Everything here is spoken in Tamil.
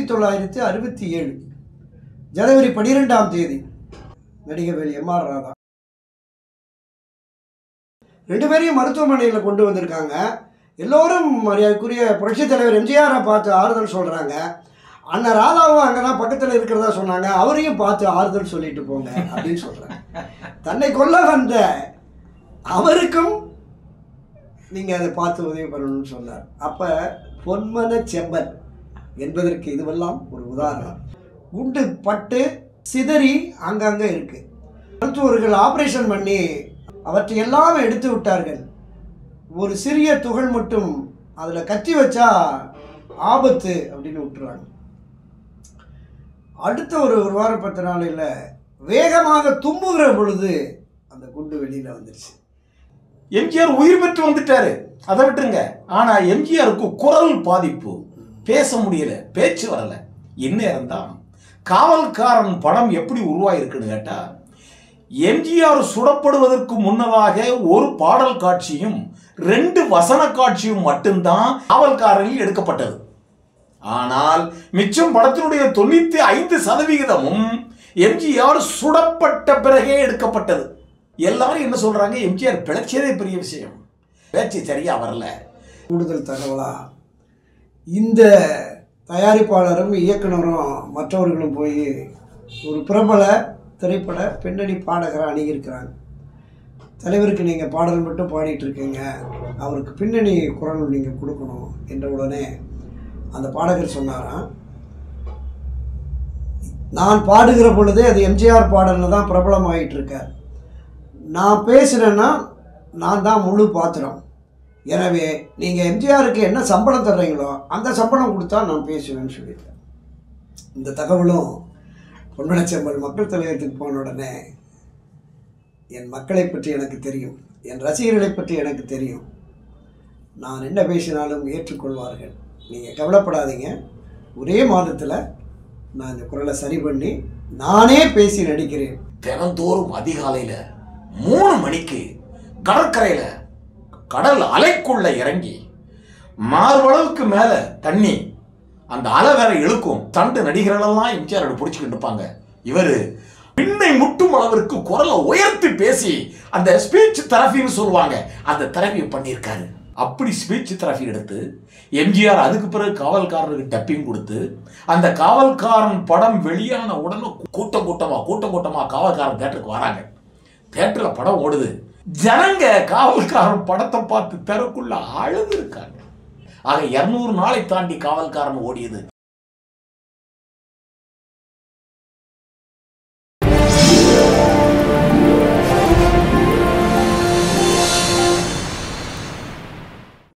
1967 ஜனவரி 12ஆம் தேதி நடிகவேல் எம்.ஆர். ராதா 2 பேரையும் மருத்துவமனையில் கொண்டு வந்திருக்காங்க. எல்லோரும் மரியாதைக்குரிய புரட்சித் தலைவர் எம்ஜிஆரை பார்த்து ஆறுதல் சொல்கிறாங்க. அண்ணன் ராதாவும் அங்கே தான் பக்கத்தில் இருக்கிறதா சொன்னாங்க. அவரையும் பார்த்து ஆறுதல் சொல்லிட்டு போங்க அப்படின்னு சொல்கிறாங்க. தன்னை கொல்ல வந்த அவருக்கும் நீங்கள் அதை பார்த்து உதவி பண்ணணும்னு சொன்னார். அப்போ பொன்மன செம்பல் என்பதற்கு இதுவெல்லாம் ஒரு உதாரணம். குண்டு பட்டு சிதறி அங்கங்கே இருக்குது. மருத்துவர்கள் ஆப்ரேஷன் பண்ணி அவற்றை எல்லாம் எடுத்து விட்டார்கள். ஒரு சிறிய துகள் மட்டும் அதில் கட்டி வச்சா ஆபத்து அப்படின்னு விட்டுறாங்க. அடுத்த ஒரு வாரம் 10 நாளையில் வேகமாக தும்புகிற பொழுது அந்த குண்டு வெளியில் வந்துருச்சு. எம்ஜிஆர் உயிர் பெற்று வந்துட்டாரு, அதை விட்டுருங்க. ஆனா எம்ஜிஆருக்கு குரல் பாதிப்பு, பேச முடியல, பேச்சு வரல. இந்நேரம் தான் காவல்காரன் படம் எப்படி உருவாயிருக்குன்னு கேட்டா, எம்ஜிஆர் சுடப்படுவதற்கு முன்னதாக ஒரு பாடல் காட்சியும் 2 வசன காட்சியும் மட்டும்தான் காவல்காரனில் எடுக்கப்பட்டது. ஆனால் மிச்சம் படத்தினுடைய 95% எம்ஜிஆர் சுடப்பட்ட பிறகே எடுக்கப்பட்டது. எல்லாரும் என்ன சொல்றாங்க, எம்ஜிஆர் பிழைச்சதே பெரிய விஷயம், பேச்சு சரியா வரல. கூடுதல் தகவலா, இந்த தயாரிப்பாளரும் இயக்குனரும் மற்றவர்களும் போய் ஒரு பிரபல திரைப்பட பின்னணி பாடகரை அணுகியிருக்கிறாங்க. தலைவருக்கு நீங்கள் பாடல் மட்டும் பாடிட்டு இருக்கீங்க, அவருக்கு பின்னணி குரல் நீங்கள் கொடுக்கணும் என்ற உடனே அந்த பாடகர் சொன்னாராம், நான் பாடுகிற பொழுதே அது எம்ஜிஆர் பாடலில் தான் பிரபலமாகிட்டு இருக்கார். நான் பேசுகிறேன்னா நான் தான் முழு பாத்திரம். எனவே நீங்கள் எம்ஜிஆருக்கு என்ன சம்பளம் தர்றீங்களோ அந்த சம்பளம் கொடுத்தா நான் பேசுவேன்னு சொல்லியிருக்கேன். இந்த தகவலும் பொன்மனச்செம்பல் மக்கள் தலைவரத்துக்கு போன உடனே என் மக்களை பற்றி எனக்கு தெரியும், என் ரசிகர்களை பற்றி எனக்கு தெரியும், நான் என்ன பேசினாலும் ஏற்றுக்கொள்வார்கள், நீங்கள் கவலைப்படாதீங்க, ஒரே மாதத்தில் நான் இந்த குரலை சரி பண்ணி நானே பேசி நடிக்கிறேன். தினந்தோறும் அதிகாலையில் 3 மணிக்கு கடற்கரையில் கடல் அலைக்குள்ள இறங்கி மார்பளவுக்கு மேலே தண்ணி, அந்த அலை வேற இழுக்கும். தண்டு நடிகர்களெல்லாம் எம்ஜிஆர் பிடிச்சிக்கிட்டு இருப்பாங்க. இவர் பின்னை முட்டும் அளவிற்கு குரலை உயர்த்தி பேசி அந்த ஸ்பீச் தெரபின்னு சொல்லுவாங்க, அந்த தெரபியை பண்ணியிருக்காரு. அப்படி ஸ்பீச் தெரபி எடுத்து எம்ஜிஆர் அதுக்கு பிறகு காவல்காரனுக்கு டப்பிங் கொடுத்து, அந்த காவல்காரன் படம் வெளியான உடனே கூட்டம் கூட்டமாக காவல்காரன் தேட்டருக்கு வராங்க. தேட்டரில் படம் ஓடுது. ஜனங்க காவல்காரன் படத்தை பார்த்து தெருக்குள்ள அழுது இருக்காங்க. ஆக 200 நாளை தாண்டி காவல்காரன் ஓடியது